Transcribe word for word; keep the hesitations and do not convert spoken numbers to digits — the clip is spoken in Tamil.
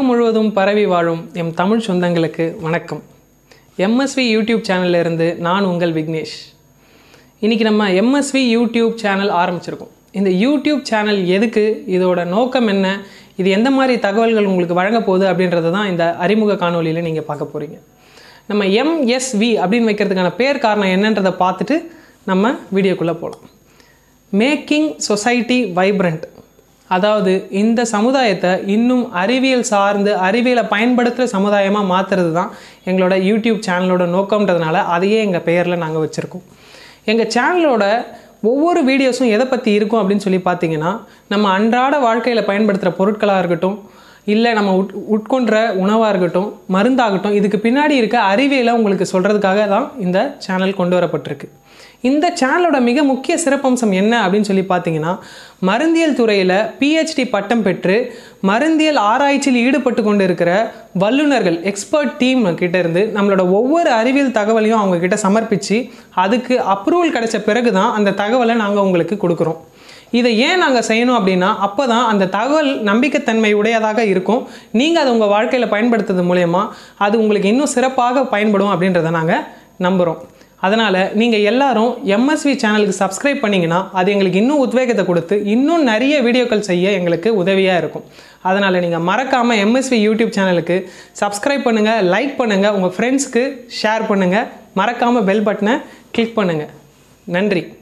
உலகம் முழுவதும் பரவி வாழும் எம் தமிழ் சொந்தங்களுக்கு வணக்கம். M S V யூடியூப் சேனல்ல இருந்து நான் உங்கள் விக்னேஷ். இன்னைக்கு நம்ம M S V YouTube channel ஆரம்பிச்சிருக்கோம். இந்த யூடியூப் சேனல் எதுக்கு, இதோட நோக்கம் என்ன, இது எந்த மாதிரி தகவல்கள் உங்களுக்கு வழங்க போகுது அப்படின்றத தான் இந்த அறிமுக காணொலியில் நீங்கள் பார்க்க போகிறீங்க. நம்ம M S V அப்படின்னு வைக்கிறதுக்கான பேர் காரணம் என்னன்றதை பார்த்துட்டு நம்ம வீடியோக்குள்ளே போகலாம். மேக்கிங் சொசைட்டி வைப்ரண்ட், அதாவது இந்த சமுதாயத்தை இன்னும் அறிவியல் சார்ந்து அறிவியலை பயன்படுத்துகிற சமுதாயமாக மாற்றுறது தான் எங்களோட யூடியூப் சேனலோட நோக்கம்ன்றதுனால அதையே எங்கள் பெயரில் நாங்கள் வச்சுருக்கோம். எங்கள் சேனலோட ஒவ்வொரு வீடியோஸும் எதை பற்றி இருக்கும் அப்படின்னு சொல்லி பார்த்தீங்கன்னா, நம்ம அன்றாட வாழ்க்கையில் பயன்படுத்துகிற பொருட்களாக இருக்கட்டும், இல்லை நம்ம உட் உட்கொண்ட உணவாக இருக்கட்டும், மருந்தாகட்டும், இதுக்கு பின்னாடி இருக்க அறிவியலை உங்களுக்கு சொல்கிறதுக்காக தான் இந்த சேனல் கொண்டு வரப்பட்டிருக்கு. இந்த சேனலோட மிக முக்கிய சிறப்பம்சம் என்ன அப்படின்னு சொல்லி பார்த்தீங்கன்னா, மருந்தியல் துறையில் பிஹெச்டி பட்டம் பெற்று மருந்தியல் ஆராய்ச்சியில் ஈடுபட்டு கொண்டு இருக்கிற வல்லுநர்கள், எக்ஸ்பர்ட் டீம் கிட்ட இருந்து நம்மளோட ஒவ்வொரு அறிவியல் தகவலையும் அவங்க கிட்ட சமர்ப்பித்து அதுக்கு அப்ரூவல் கிடைச்ச பிறகு தான் அந்த தகவலை நாங்கள் உங்களுக்கு கொடுக்குறோம். இதை ஏன் நாங்கள் செய்யணும் அப்படின்னா, அப்போ தான் அந்த தகவல் நம்பிக்கைத்தன்மை உடையதாக இருக்கும். நீங்கள் அதை உங்கள் வாழ்க்கையில் பயன்படுத்துறது மூலயமா அது உங்களுக்கு இன்னும் சிறப்பாக பயன்படும் அப்படின்றத நாங்கள் நம்புகிறோம். அதனால் நீங்கள் எல்லாரும் M S V சேனலுக்கு சப்ஸ்கிரைப் பண்ணிங்கன்னா அது எங்களுக்கு இன்னும் உத்வேகத்தை கொடுத்து இன்னும் நிறைய வீடியோக்கள் செய்ய எங்களுக்கு உதவியாக இருக்கும். அதனால் நீங்கள் மறக்காமல் M S V யூடியூப் சேனலுக்கு சப்ஸ்கிரைப் பண்ணுங்கள், லைக் பண்ணுங்கள், உங்கள் ஃப்ரெண்ட்ஸ்க்கு ஷேர் பண்ணுங்கள், மறக்காமல் பெல் பட்டனை கிளிக் பண்ணுங்கள். நன்றி.